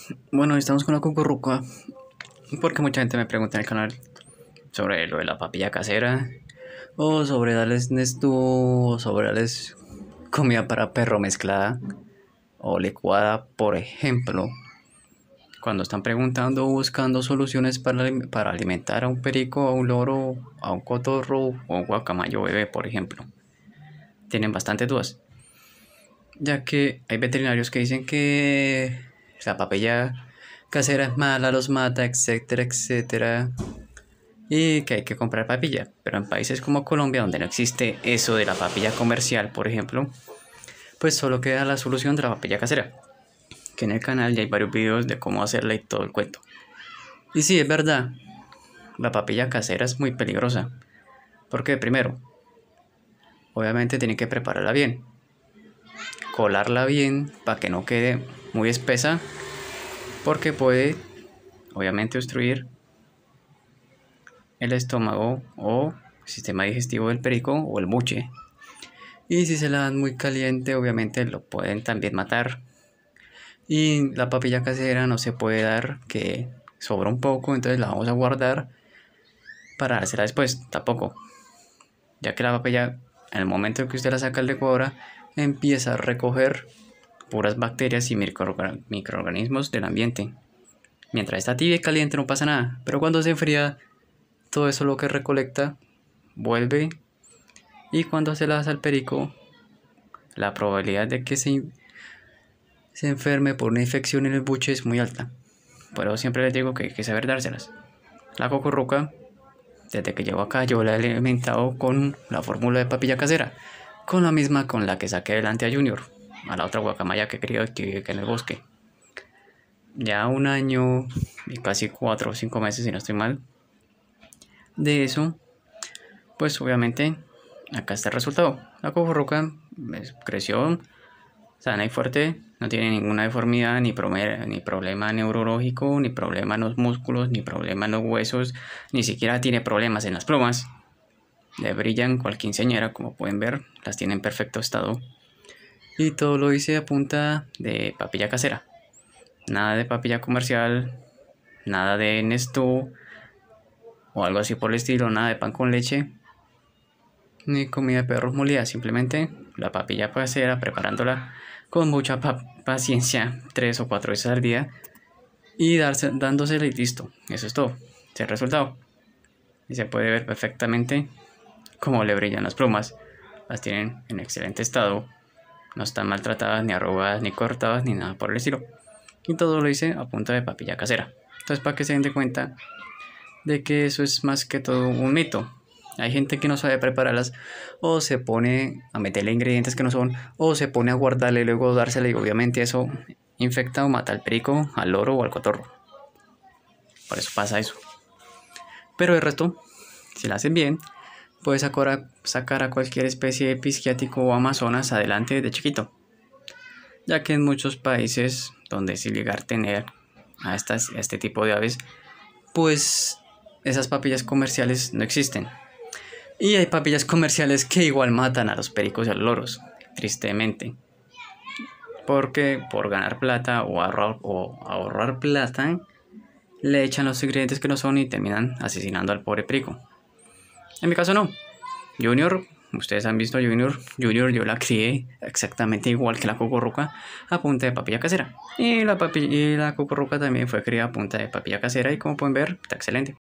Bueno, estamos con la cucurruca porque mucha gente me pregunta en el canal sobre lo de la papilla casera o sobre darles Nestú o sobre darles comida para perro mezclada o licuada, por ejemplo. Cuando están preguntando o buscando soluciones para alimentar a un perico, a un loro, a un cotorro o a un guacamayo bebé, por ejemplo. Tienen bastantes dudas, ya que hay veterinarios que dicen que la papilla casera es mala, los mata, etcétera, etcétera, y que hay que comprar papilla. Pero en países como Colombia, donde no existe eso de la papilla comercial, por ejemplo, pues solo queda la solución de la papilla casera, que en el canal ya hay varios videos de cómo hacerla y todo el cuento. Y sí, es verdad, la papilla casera es muy peligrosa, porque primero, obviamente tienen que prepararla bien, colarla bien para que no quede muy espesa, porque puede obviamente obstruir el estómago o sistema digestivo del perico o el buche. Y si se la dan muy caliente, obviamente lo pueden también matar. Y la papilla casera no se puede dar, que sobra un poco, entonces la vamos a guardar para dársela después, tampoco. Ya que la papilla, en el momento en que usted la saca al licuadora, empieza a recoger puras bacterias y microorganismos del ambiente. Mientras está tibia y caliente no pasa nada, pero cuando se enfría, todo eso lo que recolecta vuelve, y cuando se la das al perico, la probabilidad de que se enferme por una infección en el buche es muy alta. Pero siempre les digo que hay que saber dárselas. La cocorruca, desde que llevo acá, yo la he alimentado con la fórmula de papilla casera, con la misma con la que saqué adelante a Junior, a la otra guacamaya que crió que vive en el bosque. Ya un año y casi 4 o 5 meses, si no estoy mal, de eso, pues obviamente acá está el resultado. La cocorruca creció sana y fuerte, no tiene ninguna deformidad, ni problema neurológico, ni problema en los músculos, ni problema en los huesos, ni siquiera tiene problemas en las plumas. Le brillan cual quinceañera, como pueden ver, las tiene en perfecto estado. Y todo lo hice a punta de papilla casera. Nada de papilla comercial, nada de Nestú o algo así por el estilo, nada de pan con leche, ni comida de perros molida, simplemente la papilla casera, preparándola con mucha paciencia, 3 o 4 veces al día, y dándosela y listo. Eso es todo, es el resultado. Y se puede ver perfectamente cómo le brillan las plumas. Las tienen en excelente estado, no están maltratadas, ni arrugadas, ni cortadas, ni nada por el estilo. Y todo lo hice a punta de papilla casera. Entonces, para que se den de cuenta de que eso es más que todo un mito. Hay gente que no sabe prepararlas, o se pone a meterle ingredientes que no son, o se pone a guardarle y luego dársela, y obviamente eso infecta o mata al perico, al loro o al cotorro. Por eso pasa eso. Pero el resto, si la hacen bien, puedes sacar a cualquier especie de pisciático o amazonas adelante de chiquito. Ya que en muchos países donde es ilegal tener a este tipo de aves, pues esas papillas comerciales no existen. Y hay papillas comerciales que igual matan a los pericos y a los loros, tristemente. Porque por ganar plata o ahorrar plata, le echan los ingredientes que no son y terminan asesinando al pobre perico. En mi caso no. Junior, ustedes han visto a Junior. Junior yo la crié exactamente igual que la cocorruca, a punta de papilla casera. Y la cocorruca también fue criada a punta de papilla casera, y como pueden ver, está excelente.